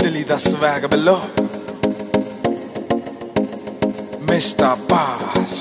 दिल्ली दा स्वैग बिल्लो मिस्टर बास।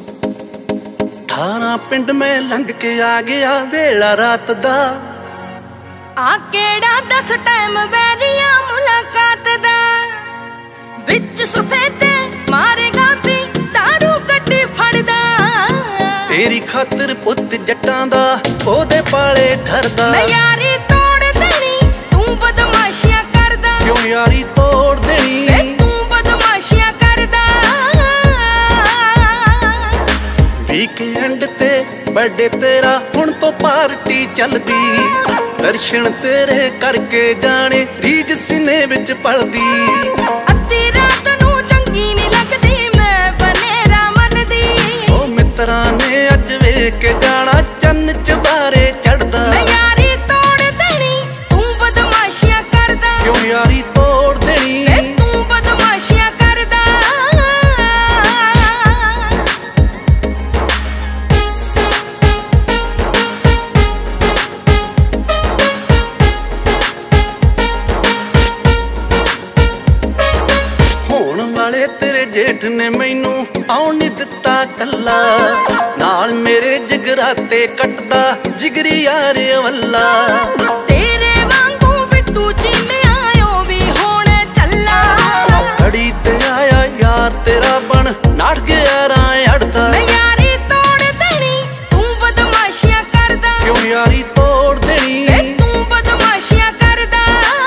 थाना पिंड में लंघ के आ गया वेला रात दा, आ केड़ा दस टाइम वैरिया मुलाकात दा। विच सफेदे मारेगा भी दारू कट्टी फड़दा। तेरी खातिर पुत जट्टां दा ओदे पाले ठरदा। मैं यारी तोड़ देनी तू बदमाशियां करदा। क्यों यारी तोड़ देनी तू बदमाशियां करदा। वीकेंड ते बर्थडे तेरा हुण तो पार्टी चलदी। दर्शन तेरे करके जाने रीज सीने विच पलदी। अद्धी रात नू चंगी नहीं लगदी मैं बनेरा मनदी। ओ मित्रां ने अज वेख के जाना चन्न चबारे चढ़दा। मैं यारी तोड़ देनी तू बदमाशियां करदा। क्यों यारी तोड़ देनी तू बदमाशियां करदा। होण वाले तेरे जेठ ने मैनू आउण नहीं दिता कल्ला। नाल मेरे जगराते कटदा जिगरी यार वल्ला। तेरे वांगू बिट्टू जी में आयो भी होने चला। घड़ी ते आया यार तेरा बन नाड़ के यारां अड़दा। मैं यारी तोड़ देनी तू बदमाशियां करदा। क्यों यारी तोड़ देनी तू बदमाशियां करदा।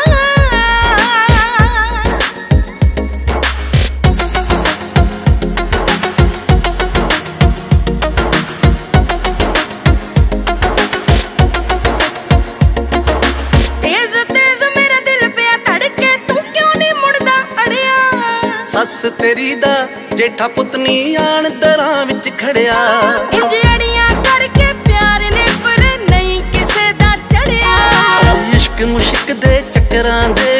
तेज तेज मेरा दिल पे धड़के तू क्यों नहीं मुड़दा अड़िया। सस तेरी दा जेठा पुतनी आन दरां विच खड़िया। इंज अड़ियां करके प्यार ने पर नहीं किसे दा चढ़िया। इश्क मुश्क दे चक्करां दे